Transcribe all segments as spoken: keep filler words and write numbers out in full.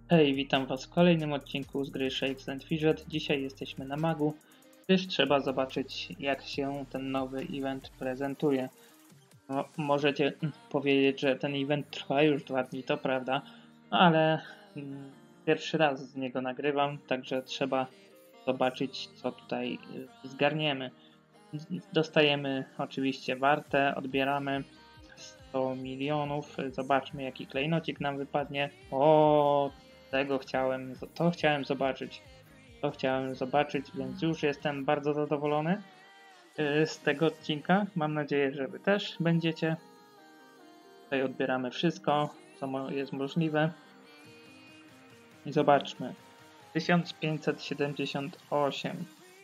Hej, witam was w kolejnym odcinku z gry Shakes and Fidget. Dzisiaj jesteśmy na Magu, gdyż trzeba zobaczyć, jak się ten nowy event prezentuje. No, możecie powiedzieć, że ten event trwa już dwa dni, to prawda, ale mm, pierwszy raz z niego nagrywam, także trzeba zobaczyć, co tutaj y, zgarniemy. Dostajemy oczywiście wartę, odbieramy sto milionów, zobaczmy, jaki klejnocik nam wypadnie. O, tego chciałem, to chciałem zobaczyć. To chciałem zobaczyć, więc już jestem bardzo zadowolony z tego odcinka. Mam nadzieję, że wy też będziecie. Tutaj odbieramy wszystko, co jest możliwe. I zobaczmy. tysiąc pięćset siedemdziesiąt osiem.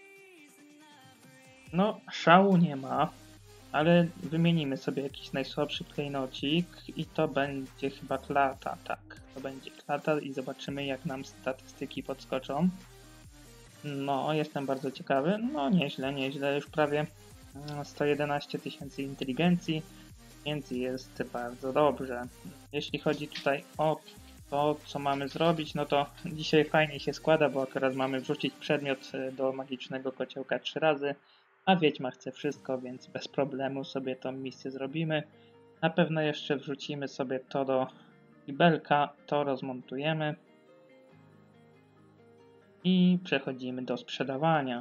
No, szału nie ma, ale wymienimy sobie jakiś najsłabszy klejnocik i to będzie chyba klata, tak. To będzie klata i zobaczymy, jak nam statystyki podskoczą. No, jestem bardzo ciekawy. No, nieźle, nieźle. Już prawie sto jedenaście tysięcy inteligencji, więc jest bardzo dobrze. Jeśli chodzi tutaj o to, co mamy zrobić, no to dzisiaj fajnie się składa, bo akurat mamy wrzucić przedmiot do magicznego kociołka trzy razy, a Wiedźma chce wszystko, więc bez problemu sobie tą misję zrobimy. Na pewno jeszcze wrzucimy sobie to do kibelka, to rozmontujemy i przechodzimy do sprzedawania.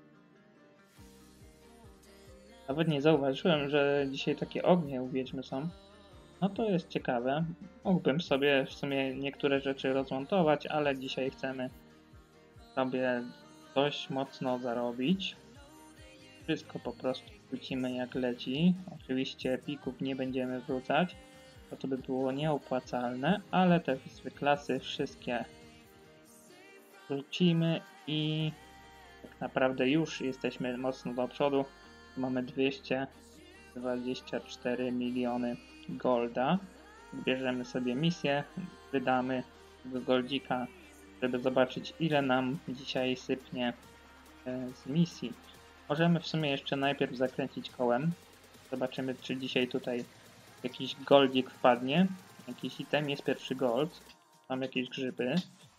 Nawet nie zauważyłem, że dzisiaj takie ognie u Wiedźmy są. No to jest ciekawe. Mógłbym sobie w sumie niektóre rzeczy rozmontować, ale dzisiaj chcemy sobie dość mocno zarobić. Wszystko po prostu wrzucimy jak leci. Oczywiście pików nie będziemy wrzucać, bo to by było nieopłacalne, ale te zwyklasy wszystkie wrzucimy i tak naprawdę już jesteśmy mocno do przodu. Mamy dwieście dwadzieścia cztery miliony golda. Bierzemy sobie misję, wydamy tego goldzika, żeby zobaczyć, ile nam dzisiaj sypnie z misji. Możemy w sumie jeszcze najpierw zakręcić kołem. Zobaczymy, czy dzisiaj tutaj jakiś goldzik wpadnie. Jakiś item, jest pierwszy gold. Mam jakieś grzyby.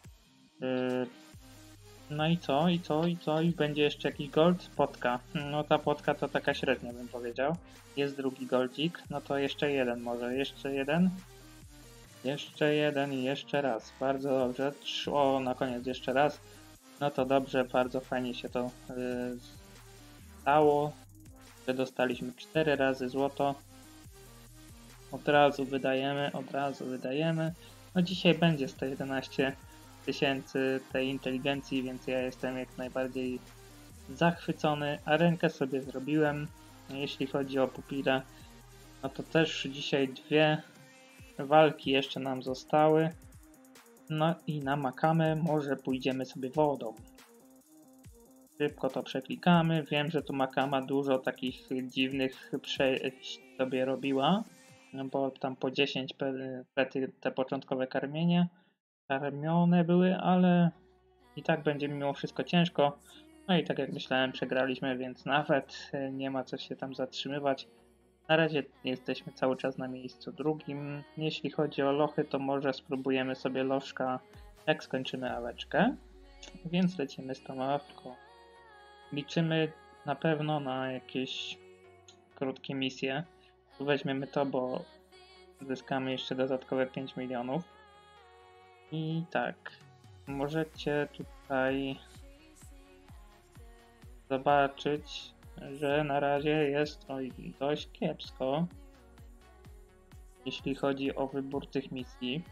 No i co, i co, i co, i będzie jeszcze jakiś gold? Potka. No ta potka to taka średnia, bym powiedział. Jest drugi goldzik, no to jeszcze jeden może, jeszcze jeden. Jeszcze jeden i jeszcze raz. Bardzo dobrze. O, na koniec jeszcze raz. No to dobrze, bardzo fajnie się to yy, stało. Że dostaliśmy cztery razy złoto. Od razu wydajemy, od razu wydajemy. No dzisiaj będzie sto jedenaście tysięcy tej inteligencji, więc ja jestem jak najbardziej zachwycony, a rękę sobie zrobiłem. Jeśli chodzi o pupila, no to też dzisiaj dwie walki jeszcze nam zostały. No i na Makamy może pójdziemy sobie wodą. Szybko to przeklikamy. Wiem, że tu Makama dużo takich dziwnych przejść sobie robiła, no bo tam po dziesięć pety te początkowe karmienie karmione były, ale i tak będzie mimo wszystko ciężko. No i tak jak myślałem, przegraliśmy, więc nawet nie ma co się tam zatrzymywać. Na razie jesteśmy cały czas na miejscu drugim. Jeśli chodzi o lochy, to może spróbujemy sobie lożka, jak skończymy aweczkę. Więc lecimy z tą awką. Liczymy na pewno na jakieś krótkie misje. Tu weźmiemy to, bo zyskamy jeszcze dodatkowe pięć milionów. I tak, możecie tutaj zobaczyć, że na razie jest oj, dość kiepsko, jeśli chodzi o wybór tych misji.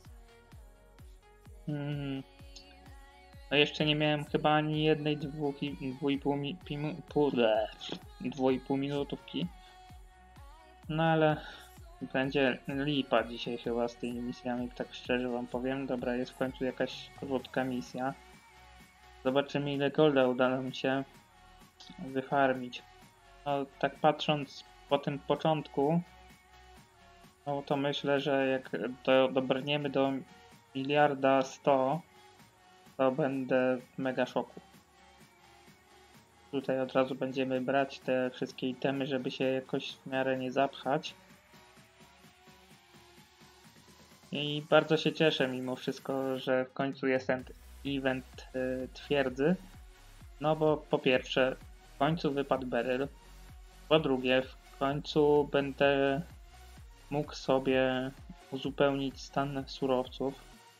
Hmm. No jeszcze nie miałem chyba ani jednej dwóch i, dwu i pół, mi, pimu, pół, dwu i pół minutówki. No ale będzie lipa dzisiaj chyba z tymi misjami, tak szczerze wam powiem. Dobra, jest w końcu jakaś krótka misja. Zobaczymy, ile golda uda nam się wyfarmić. No tak patrząc po tym początku, no to myślę, że jak do, dobrniemy do miliarda sto, to będę w mega szoku. Tutaj od razu będziemy brać te wszystkie itemy, żeby się jakoś w miarę nie zapchać. I bardzo się cieszę mimo wszystko, że w końcu jest ten event y, twierdzy. No bo po pierwsze, w końcu wypadł Beryl. Po drugie, w końcu będę mógł sobie uzupełnić stan surowców.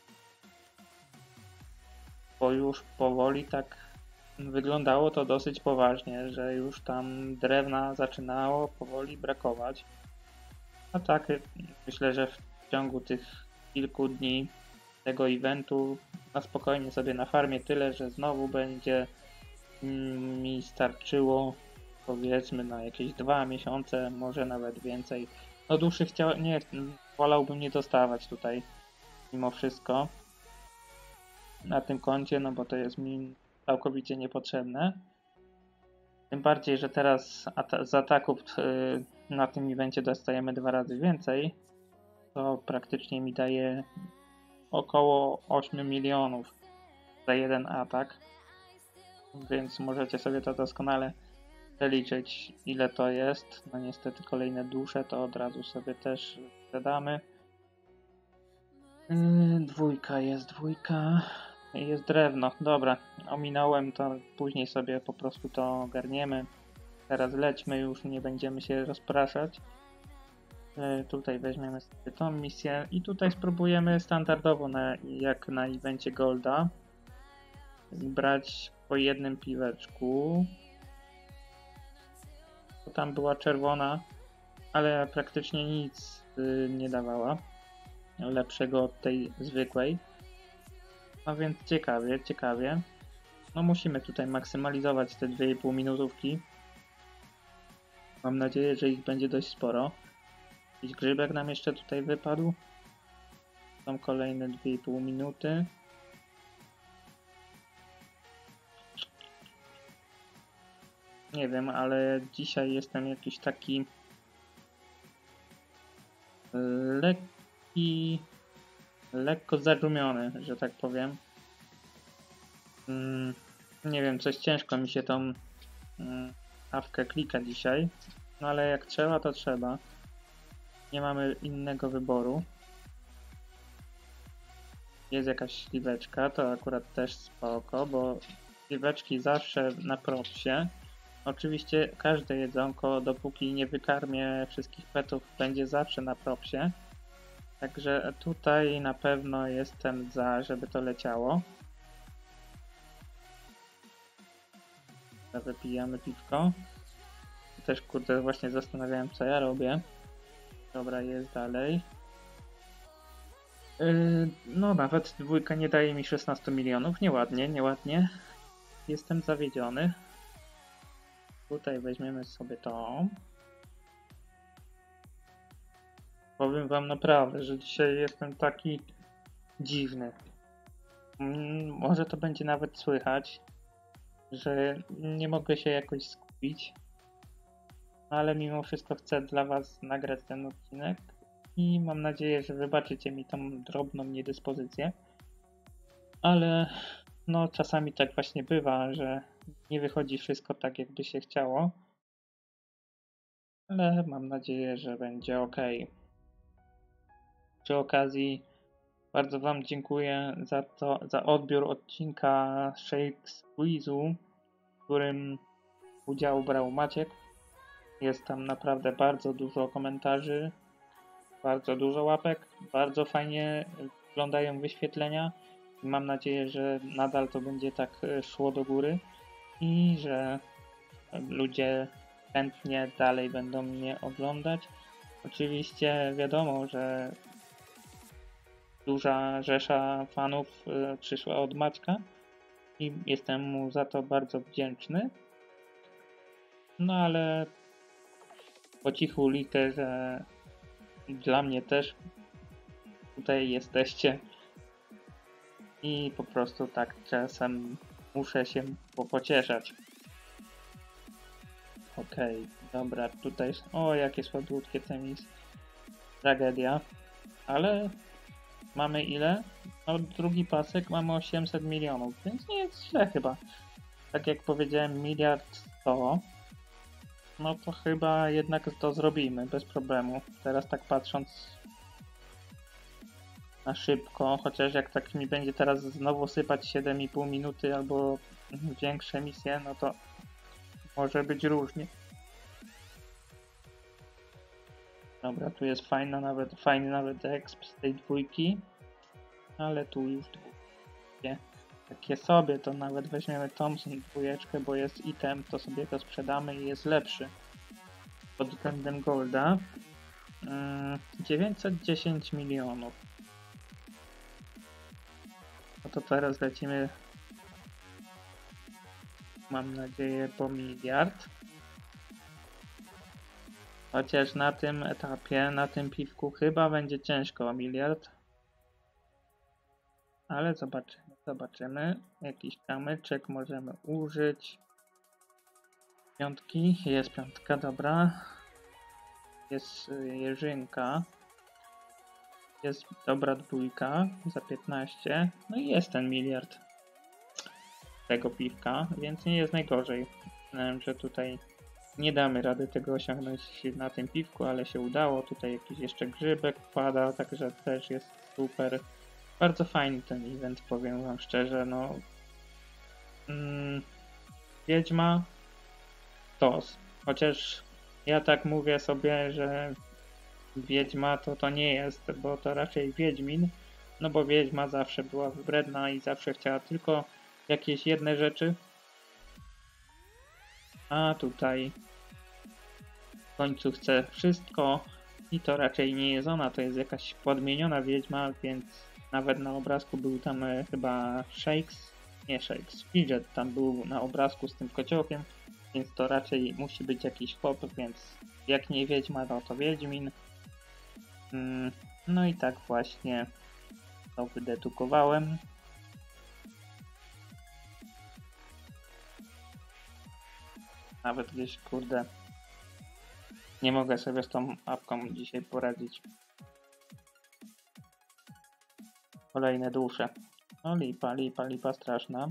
Bo już powoli tak wyglądało to dosyć poważnie, że już tam drewna zaczynało powoli brakować. A tak myślę, że w ciągu tych kilku dni tego eventu na spokojnie sobie na farmie tyle, że znowu będzie mi starczyło powiedzmy na jakieś dwa miesiące, może nawet więcej. No dłuższych chciał, nie, wolałbym nie dostawać tutaj mimo wszystko na tym koncie, no bo to jest mi całkowicie niepotrzebne. Tym bardziej, że teraz at- z ataków yy, na tym evencie dostajemy dwa razy więcej, to praktycznie mi daje około osiem milionów za jeden atak. Więc możecie sobie to doskonale przeliczyć, ile to jest. No niestety kolejne dusze to od razu sobie też dodamy. Yy, dwójka jest, dwójka. Jest drewno. Dobra, ominąłem to, później sobie po prostu to ogarniemy. Teraz lećmy już, nie będziemy się rozpraszać. Yy, tutaj weźmiemy sobie tą misję i tutaj spróbujemy standardowo, na, jak na evencie Golda, brać po jednym piweczku. Tam była czerwona, ale praktycznie nic yy, nie dawała lepszego od tej zwykłej. No więc ciekawie, ciekawie. No musimy tutaj maksymalizować te dwie i pół minutówki. Mam nadzieję, że ich będzie dość sporo. Jakiś grzybek nam jeszcze tutaj wypadł. Są kolejne dwie i pół minuty. Nie wiem, ale dzisiaj jestem jakiś taki lekki, lekko zadłumiony, że tak powiem. Mm, nie wiem, coś ciężko mi się tą mm, awkę klika dzisiaj, no ale jak trzeba, to trzeba. Nie mamy innego wyboru. Jest jakaś śliweczka, to akurat też spoko, bo śliweczki zawsze na propsie. Oczywiście każde jedzonko, dopóki nie wykarmię wszystkich petów, będzie zawsze na propsie. Także tutaj na pewno jestem za, żeby to leciało. Wypijamy piwko. Też kurde właśnie zastanawiałem, co ja robię. Dobra, jest dalej. Yy, no nawet dwójka nie daje mi szesnaście milionów. Nieładnie, nieładnie. Jestem zawiedziony. Tutaj weźmiemy sobie to. Powiem wam naprawdę, że dzisiaj jestem taki dziwny. Mm, może to będzie nawet słychać, że nie mogę się jakoś skupić. Ale mimo wszystko chcę dla was nagrać ten odcinek i mam nadzieję, że wybaczycie mi tą drobną niedyspozycję. Ale no czasami tak właśnie bywa, że nie wychodzi wszystko tak, jakby się chciało. Ale mam nadzieję, że będzie ok. Przy okazji bardzo wam dziękuję za to, za odbiór odcinka Shake Squeeze'u, w którym udział brał Maciek. Jest tam naprawdę bardzo dużo komentarzy, bardzo dużo łapek, bardzo fajnie wyglądają wyświetlenia i mam nadzieję, że nadal to będzie tak szło do góry i że ludzie chętnie dalej będą mnie oglądać. Oczywiście wiadomo, że duża rzesza fanów przyszła od Maćka i jestem mu za to bardzo wdzięczny. No ale po cichu liczę, że dla mnie też tutaj jesteście i po prostu tak czasem muszę się pocieszać. Okej, okay, dobra, tutaj o jakie słodkie tenis. Tragedia, ale mamy ile? No drugi pasek mamy osiemset milionów, więc nie jest źle chyba. Tak jak powiedziałem, miliard sto. No to chyba jednak to zrobimy bez problemu. Teraz tak patrząc na szybko, chociaż jak tak mi będzie teraz znowu sypać siedem i pół minuty albo większe misje, no to może być różnie. Dobra, tu jest fajna nawet, fajny nawet exp z tej dwójki, ale tu już dwójkie. Takie sobie, to nawet weźmiemy Thompson dwójeczkę, bo jest item, to sobie go sprzedamy i jest lepszy pod względem golda. Yy, dziewięćset dziesięć milionów. No to teraz lecimy, mam nadzieję, po miliard. Chociaż na tym etapie, na tym piwku chyba będzie ciężko o miliard. Ale zobaczymy, zobaczymy. Jakiś kamyczek możemy użyć. Piątki, jest piątka, dobra. Jest jeżynka. Jest dobra dwójka za piętnaście. No i jest ten miliard tego piwka, więc nie jest najgorzej. Myślałem, że tutaj nie damy rady tego osiągnąć na tym piwku, ale się udało. Tutaj jakiś jeszcze grzybek pada, także też jest super. Bardzo fajny ten event, powiem wam szczerze. No, mm, Wiedźma tos. Chociaż ja tak mówię sobie, że Wiedźma to to nie jest, bo to raczej Wiedźmin. No bo Wiedźma zawsze była wybredna i zawsze chciała tylko jakieś jedne rzeczy. A tutaj w końcu chce wszystko i to raczej nie jest ona, to jest jakaś podmieniona wiedźma, więc nawet na obrazku był tam e, chyba Shakes, nie Shakes, Fidget tam był na obrazku z tym kociołkiem, więc to raczej musi być jakiś chłop, więc jak nie wiedźma, no to wiedźmin. Mm, no i tak właśnie to wydedukowałem. Nawet gdzieś, kurde, nie mogę sobie z tą apką dzisiaj poradzić. Kolejne dusze. No lipa, lipa, lipa straszna.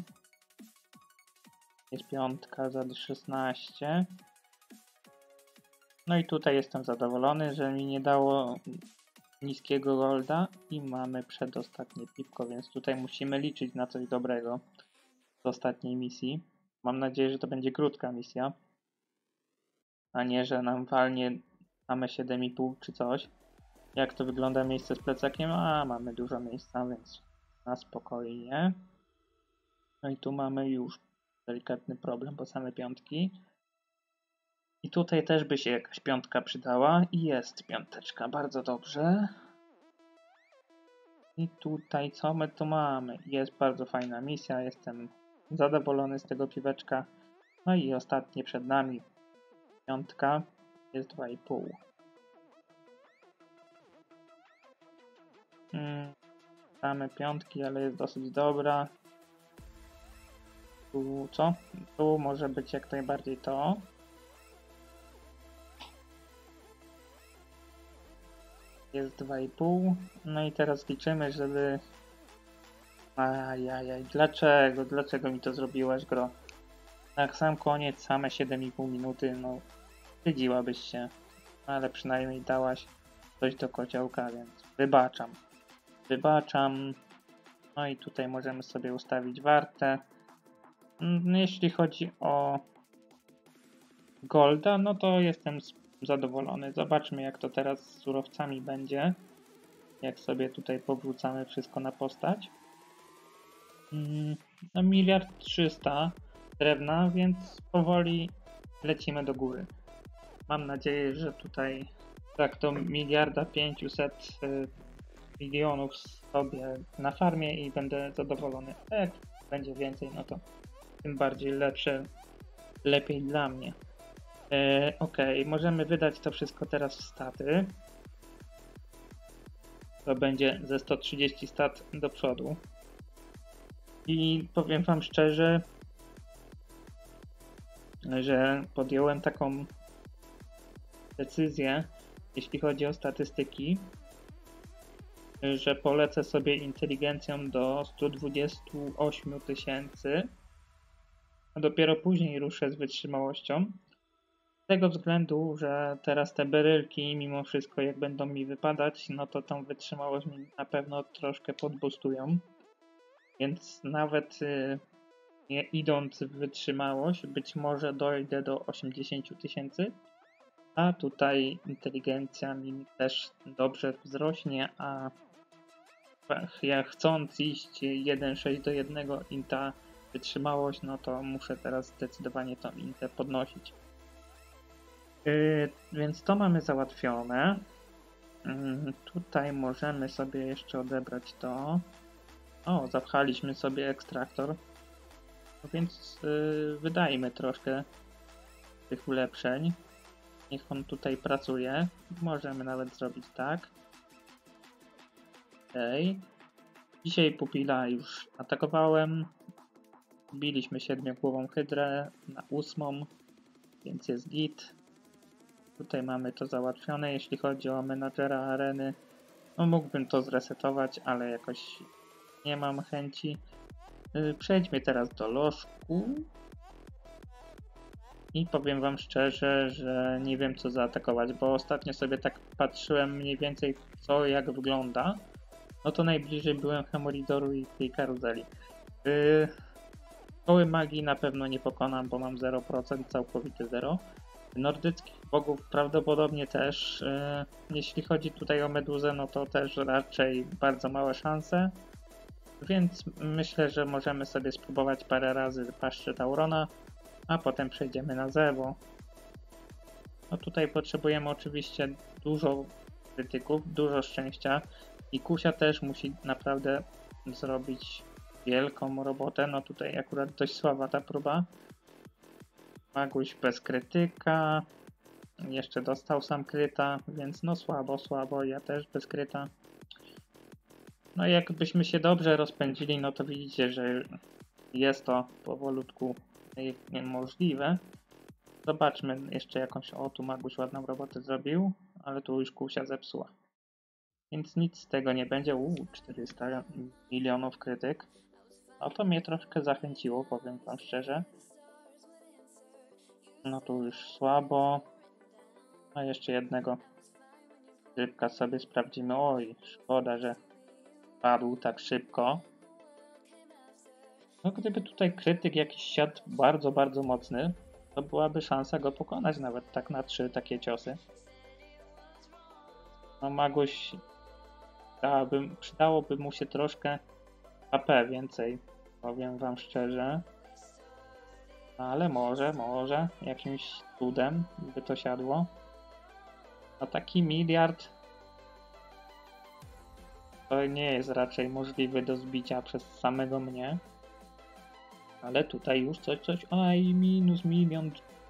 Jest piątka za szesnaście. No i tutaj jestem zadowolony, że mi nie dało niskiego golda i mamy przedostatnie piwko, więc tutaj musimy liczyć na coś dobrego z ostatniej misji. Mam nadzieję, że to będzie krótka misja, a nie, że nam walnie mamy siedem i pół czy coś. Jak to wygląda miejsce z plecakiem? A, mamy dużo miejsca, więc na spokojnie. No i tu mamy już delikatny problem, bo same piątki. I tutaj też by się jakaś piątka przydała. I jest piąteczka, bardzo dobrze. I tutaj co my tu mamy? Jest bardzo fajna misja, jestem zadowolony z tego piweczka. No i ostatnie przed nami. Piątka jest dwa i pół. Hmm. Mamy piątki, ale jest dosyć dobra. Tu co? Tu może być jak najbardziej to. Jest dwa i pół. No i teraz liczymy, żeby... Ajajaj, dlaczego? Dlaczego mi to zrobiłaś, gro? Na sam koniec, same siedem i pół minuty, no wstydziłabyś się. Ale przynajmniej dałaś coś do kociołka, więc wybaczam. Wybaczam. No i tutaj możemy sobie ustawić wartę. Jeśli chodzi o golda, no to jestem zadowolony. Zobaczmy, jak to teraz z surowcami będzie. Jak sobie tutaj powrócamy wszystko na postać. No miliard trzysta drewna, więc powoli lecimy do góry. Mam nadzieję, że tutaj tak do miliarda pięciuset milionów sobie na farmie i będę zadowolony. A jak będzie więcej, no to tym bardziej lepsze, lepiej dla mnie. E, ok, możemy wydać to wszystko teraz w staty. To będzie ze sto trzydzieści stat do przodu. I powiem wam szczerze, że podjąłem taką decyzję, jeśli chodzi o statystyki, że polecę sobie inteligencją do stu dwudziestu ośmiu tysięcy, a dopiero później ruszę z wytrzymałością. Z tego względu, że teraz te berylki, mimo wszystko jak będą mi wypadać, no to tą wytrzymałość mi na pewno troszkę podbustują. Więc nawet y, nie idąc w wytrzymałość, być może dojdę do osiemdziesięciu tysięcy. A tutaj inteligencja mi też dobrze wzrośnie, a ja chcąc iść jeden sześć do jednego inta wytrzymałość, no to muszę teraz zdecydowanie tą intę podnosić. Yy, więc to mamy załatwione. Yy, tutaj możemy sobie jeszcze odebrać to. O, zapchaliśmy sobie ekstraktor. No więc yy, wydajmy troszkę tych ulepszeń. Niech on tutaj pracuje. Możemy nawet zrobić tak. Okej. Dzisiaj pupila już atakowałem. Biliśmy siedmiogłową hydrę na ósmą, więc jest git. Tutaj mamy to załatwione, jeśli chodzi o menadżera areny. No mógłbym to zresetować, ale jakoś nie mam chęci. Przejdźmy teraz do lożku. I powiem wam szczerze, że nie wiem co zaatakować, bo ostatnio sobie tak patrzyłem mniej więcej co jak wygląda. No to najbliżej byłem Hemoridoru i tej karuzeli. Yy, Szkoły magii na pewno nie pokonam, bo mam zero procent, całkowity zero. Nordyckich bogów prawdopodobnie też. Yy, jeśli chodzi tutaj o Meduzę, no to też raczej bardzo małe szanse. Więc myślę, że możemy sobie spróbować parę razy paszczę Taurona, a potem przejdziemy na Zewo. No tutaj potrzebujemy oczywiście dużo krytyków, dużo szczęścia i Kusia też musi naprawdę zrobić wielką robotę. No tutaj akurat dość słaba ta próba. Maguś bez krytyka. Jeszcze dostał sam kryta, więc no słabo, słabo. Ja też bez kryta. No jakbyśmy się dobrze rozpędzili, no to widzicie, że jest to powolutku niemożliwe. Zobaczmy jeszcze jakąś... O, tu Maguś ładną robotę zrobił, ale tu już Kusia zepsuła. Więc nic z tego nie będzie. Uuu, czterysta milionów krytyk. No to mnie troszkę zachęciło, powiem wam szczerze. No tu już słabo. A jeszcze jednego rybka sobie sprawdzimy. Oj, szkoda, że padł tak szybko. No gdyby tutaj krytyk jakiś siadł bardzo, bardzo mocny, to byłaby szansa go pokonać nawet tak na trzy takie ciosy. No Maguś, dałaby, przydałoby mu się troszkę H P więcej, powiem wam szczerze. Ale może, może jakimś cudem by to siadło. A taki miliard to nie jest raczej możliwy do zbicia przez samego mnie. Ale tutaj już coś, coś, aj, minus milion.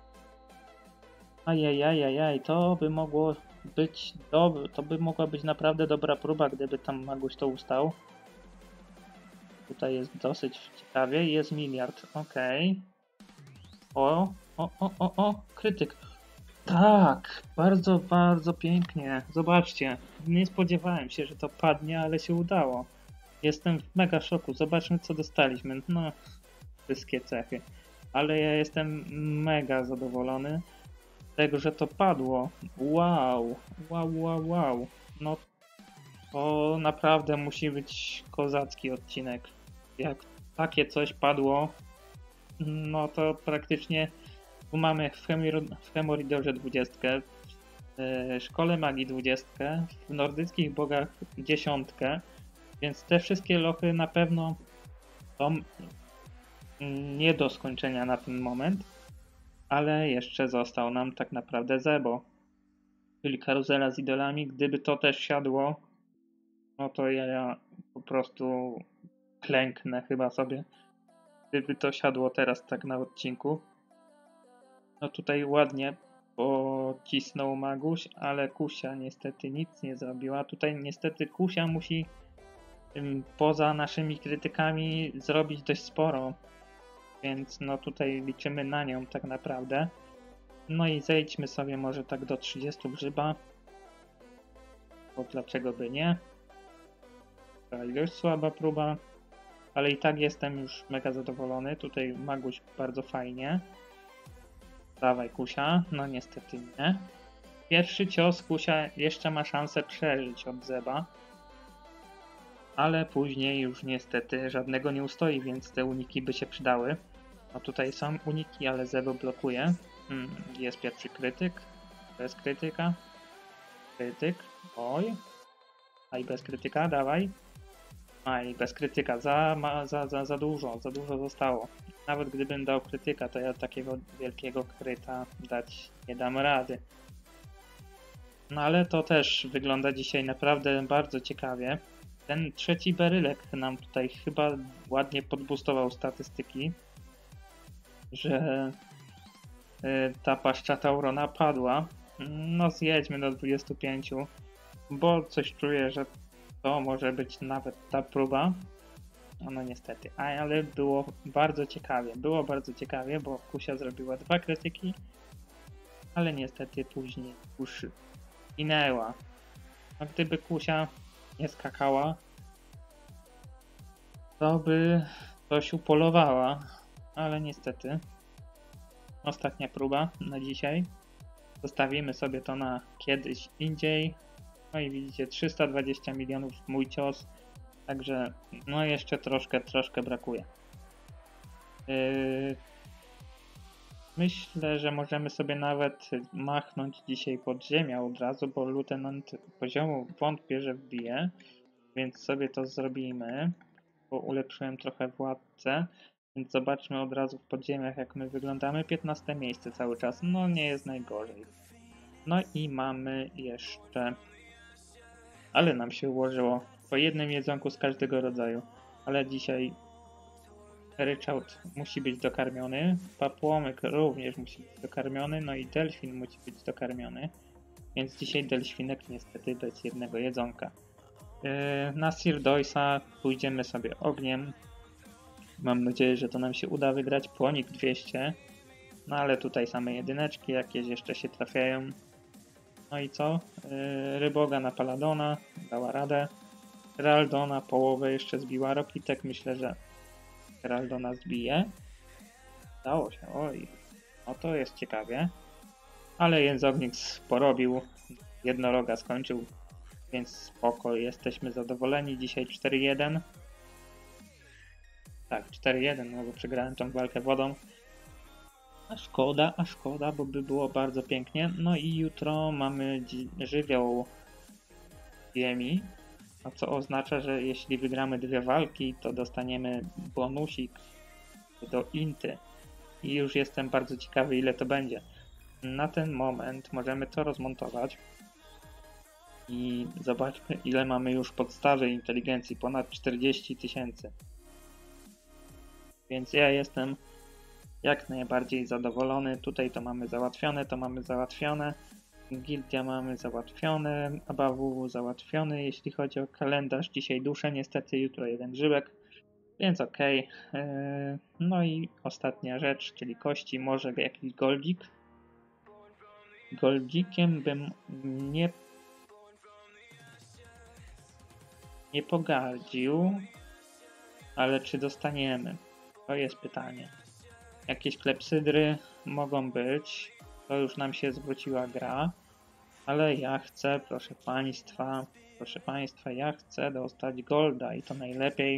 Ajajajajaj, to by mogło być, dob to by mogła być naprawdę dobra próba, gdyby tam Maguś to ustał. Tutaj jest dosyć ciekawie, jest miliard, okej. Okay. O, o, o, o, o, krytyk. Tak, bardzo, bardzo pięknie. Zobaczcie, nie spodziewałem się, że to padnie, ale się udało. Jestem w mega szoku. Zobaczmy, co dostaliśmy. No, wszystkie cechy. Ale ja jestem mega zadowolony z tego, że to padło. Wow, wow, wow, wow. No, to naprawdę musi być kozacki odcinek. Jak takie coś padło, no to praktycznie tu mamy w, w Hemoridorze dwudziestkę, w Szkole Magii dwudziestkę, w Nordyckich Bogach dziesiątkę, więc te wszystkie lochy na pewno są nie do skończenia na ten moment, ale jeszcze został nam tak naprawdę Zebo, czyli karuzela z idolami. Gdyby to też siadło, no to ja po prostu klęknę chyba sobie, gdyby to siadło teraz tak na odcinku. No tutaj ładnie pocisnął Maguś, ale Kusia niestety nic nie zrobiła. Tutaj niestety Kusia musi poza naszymi krytykami zrobić dość sporo, więc no tutaj liczymy na nią tak naprawdę. No i zejdźmy sobie może tak do trzydziestu grzyba, bo dlaczego by nie. To już słaba próba, ale i tak jestem już mega zadowolony. Tutaj Maguś bardzo fajnie. Dawaj Kusia, no niestety nie. Pierwszy cios Kusia jeszcze ma szansę przeżyć od Zeba. Ale później już niestety żadnego nie ustoi, więc te uniki by się przydały. No tutaj są uniki, ale Zebo blokuje. Hmm, jest pierwszy krytyk. Bez krytyka. Krytyk. Oj. A i bez krytyka, dawaj. A i bez krytyka. Za, ma, za, za, za dużo, za dużo zostało. Nawet gdybym dał krytyka, to ja takiego wielkiego kryta dać nie dam rady. No ale to też wygląda dzisiaj naprawdę bardzo ciekawie. Ten trzeci berylek nam tutaj chyba ładnie podbustował statystyki, że ta paszcza Taurona padła. No zjedźmy do dwudziestu pięciu, bo coś czuję, że to może być nawet ta próba. No niestety, ale było bardzo ciekawie. Było bardzo ciekawie, bo Kusia zrobiła dwa krytyki, ale niestety później już ginęła. A gdyby Kusia nie skakała, to by coś upolowała, ale niestety ostatnia próba na dzisiaj. Zostawimy sobie to na kiedyś indziej. No i widzicie, trzysta dwadzieścia milionów mój cios, także no jeszcze troszkę, troszkę brakuje. Yy... Myślę, że możemy sobie nawet machnąć dzisiaj podziemia od razu, bo lutenant poziomu wątpię, że wbije, więc sobie to zrobimy, bo ulepszyłem trochę władcę, więc zobaczmy od razu w podziemiach, jak my wyglądamy. piętnaste miejsce cały czas, no nie jest najgorzej. No i mamy jeszcze, ale nam się ułożyło po jednym jedzonku z każdego rodzaju, ale dzisiaj ryczałt musi być dokarmiony, papłomyk również musi być dokarmiony, no i delfin musi być dokarmiony, więc dzisiaj delfinek niestety bez jednego jedzonka. Yy, na Sirdoisa pójdziemy sobie ogniem. Mam nadzieję, że to nam się uda wygrać. Płonik dwieście, no ale tutaj same jedyneczki jakieś jeszcze się trafiają. No i co? Yy, Ryboga na Paladona, dała radę. Heraldona połowę jeszcze zbiła. Rokitek myślę, że Heraldona zbije. Dało się, oj. No to jest ciekawie. Ale Jęzownik porobił. Jednoroga skończył. Więc spoko, jesteśmy zadowoleni. Dzisiaj cztery jeden. Tak, cztery jeden, no bo przegrałem tą walkę wodą. A szkoda, a szkoda, bo by było bardzo pięknie. No i jutro mamy żywioł ziemi. A co oznacza, że jeśli wygramy dwie walki, to dostaniemy bonusik do inty. I już jestem bardzo ciekawy, ile to będzie. Na ten moment możemy to rozmontować. I zobaczmy, ile mamy już podstawy inteligencji. Ponad czterdzieści tysięcy. Więc ja jestem jak najbardziej zadowolony. Tutaj to mamy załatwione, to mamy załatwione. Gildia mamy załatwione, A B W W załatwiony, jeśli chodzi o kalendarz. Dzisiaj duszę, niestety jutro jeden grzybek, więc okej. Okay. No i ostatnia rzecz, czyli kości, może jakiś goldzik. Goldzikiem bym nie, nie pogardził, ale czy dostaniemy? To jest pytanie. Jakieś klepsydry mogą być, to już nam się zwróciła gra. Ale ja chcę, proszę Państwa, proszę Państwa, ja chcę dostać golda i to najlepiej,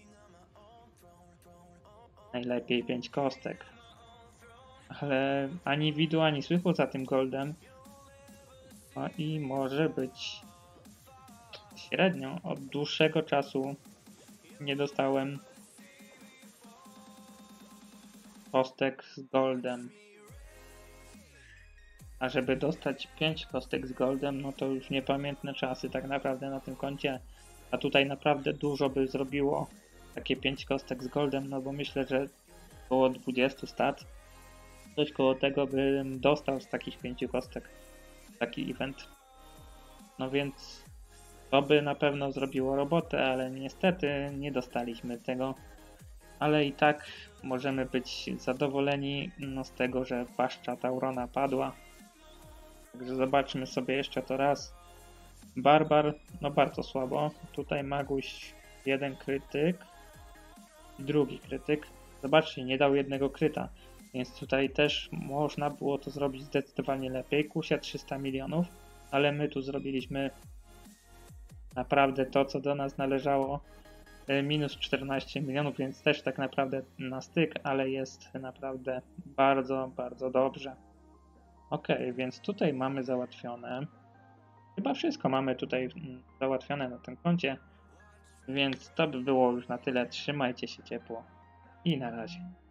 najlepiej pięć kostek. Ale ani widu, ani słychu za tym goldem. No i może być średnio. Od dłuższego czasu nie dostałem kostek z goldem. A żeby dostać pięć kostek z goldem, no to już niepamiętne czasy tak naprawdę na tym koncie. A tutaj naprawdę dużo by zrobiło takie pięć kostek z goldem, no bo myślę, że około dwadzieścia stat. Coś koło tego bym dostał z takich pięciu kostek. Taki event. No więc to by na pewno zrobiło robotę, ale niestety nie dostaliśmy tego. Ale i tak możemy być zadowoleni no, z tego, że paszcza Taurona padła. Także zobaczmy sobie jeszcze to raz. Barbar, no bardzo słabo. Tutaj Maguś, jeden krytyk. Drugi krytyk. Zobaczcie, nie dał jednego kryta. Więc tutaj też można było to zrobić zdecydowanie lepiej. Kusia trzysta milionów, ale my tu zrobiliśmy naprawdę to, co do nas należało. Minus czternaście milionów, więc też tak naprawdę na styk, ale jest naprawdę bardzo, bardzo dobrze. Ok, więc tutaj mamy załatwione. Chyba wszystko mamy tutaj załatwione na tym koncie. Więc to by było już na tyle. Trzymajcie się ciepło i na razie.